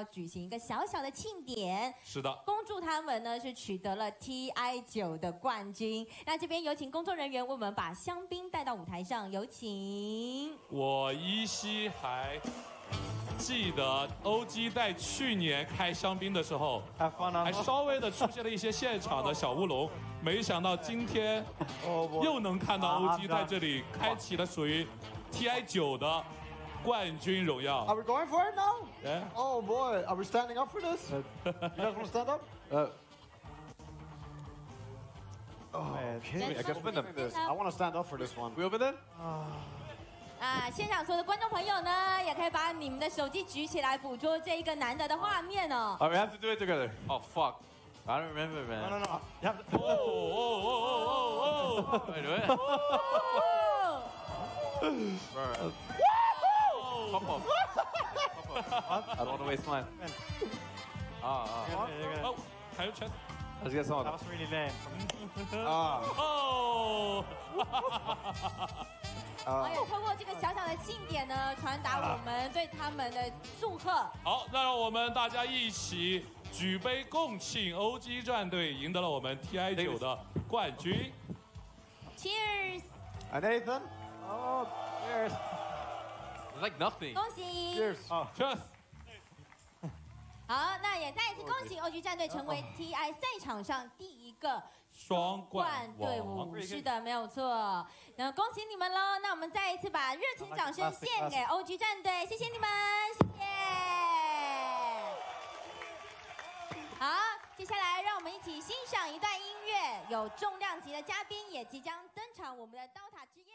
举行一个小小的庆典。 是的， 恭祝他们呢是取得了 TI9的冠军。那这边有请工作人员为我们把香槟带到舞台上，有请。 我依稀还记得欧基在去年开香槟的时候，还稍微的出现了一些现场的小乌龙，没想到今天又能看到欧基在这里开启了属于 TI9的冠军荣耀。 Are we going for it now? Yeah. Oh boy, are we standing up for this? You guys want to stand up? Okay, I guess we can do this. I want to stand up for this one. We open it? 现场所有的观众朋友呢，也可以把你们的手机举起来，捕捉这一个难得的画面哦。 Oh, we have to do it together. Oh fuck. I don't remember, man. No. You have to. Wait, do it. Pop up. I don't want to waste mine. 哦，还有拳。 Let's get some. That was really lame. 哦。 也通过这个小小的庆典呢，传达我们对他们的祝贺。 好，那让我们大家一起举杯共庆欧基战队赢得了我们 TI9的冠军。 Cheers！ And Nathan? Oh, cheers. It's like nothing. 恭喜 Cheers. Cheers！ 好，那也再一次恭喜欧局战队成为 TI 赛场上第一个双冠队伍。是的，没有错。那恭喜你们喽！那我们再一次把热情掌声献给欧局战队，谢谢你们，谢谢。好，接下来让我们一起欣赏一段音乐，有重量级的嘉宾也即将登场，我们的刀塔之夜。